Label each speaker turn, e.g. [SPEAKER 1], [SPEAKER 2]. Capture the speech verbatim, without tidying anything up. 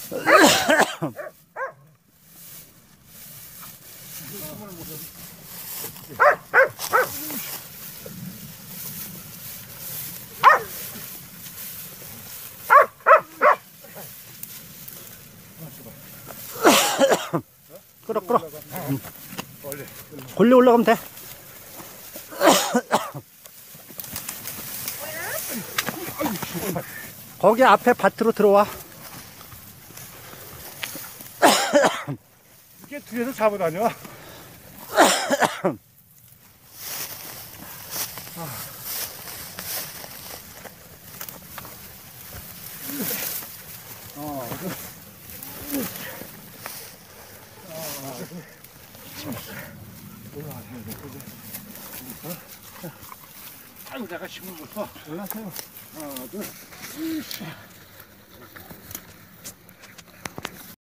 [SPEAKER 1] 끌어 끌어. 응. 골리 올라가면 돼. 거기 앞에 밭으로 들어와.
[SPEAKER 2] 이게 뒤에서 잡아다녀. 어. 아이고, 내가 힘을 못 써.
[SPEAKER 1] 올라서요.
[SPEAKER 2] 하나, 둘,